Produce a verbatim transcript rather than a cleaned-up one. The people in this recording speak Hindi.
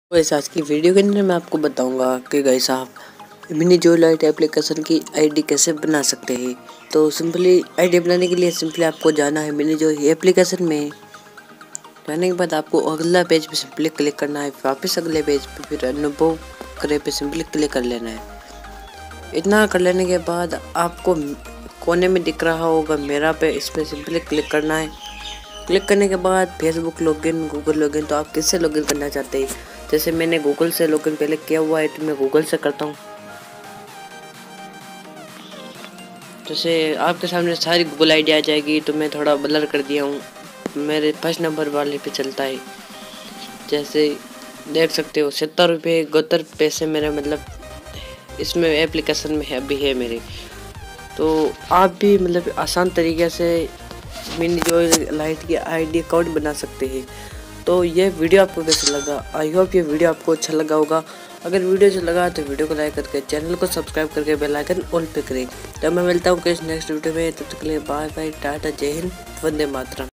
वैसे आज की वीडियो के अंदर मैं आपको बताऊंगा कि गाइस आप मिनी जो लाइट एप्लीकेशन की आईडी कैसे बना सकते हैं। तो सिंपली आईडी बनाने के लिए सिंपली आपको जाना है मिनी जो एप्लीकेशन में। जाने के बाद आपको अगला पेज पे सिंपली क्लिक करना है, वापस अगले पेज पे फिर अनुभव करे पे सिंपली क्लिक कर लेना है। इतना कर लेने के बाद आपको कोने में दिख रहा होगा मेरा पे, इस पर सिंपली क्लिक करना है। क्लिक करने के बाद फेसबुक लॉगिन, गूगल लॉगिन, तो आप किससे लॉगिन करना चाहते हैं। जैसे मैंने गूगल से लॉगिन पहले किया हुआ है तो मैं गूगल से करता हूँ। जैसे आपके सामने सारी गूगल आईडी आ जाएगी तो मैं थोड़ा ब्लर कर दिया हूँ, मेरे फर्स्ट नंबर वाले पे चलता है। जैसे देख सकते हो सत्तर रुपये इकहत्तर पैसे मेरे मतलब इसमें एप्लीकेशन में है अभी है मेरे। तो आप भी मतलब आसान तरीके से मिनी जो लाइट की आईडी अकाउंट बना सकते हैं। तो ये वीडियो आपको कैसा लगा, आई होप ये वीडियो आपको अच्छा लगा होगा। अगर वीडियो अच्छा लगा तो वीडियो को लाइक करके चैनल को सब्सक्राइब करके बेल आइकन ऑल पे करें। तब मैं मिलता हूँ किस नेक्स्ट वीडियो में, तब तक के लिए बाय बाय, टाटा, जय हिंद, वंदे मातरम।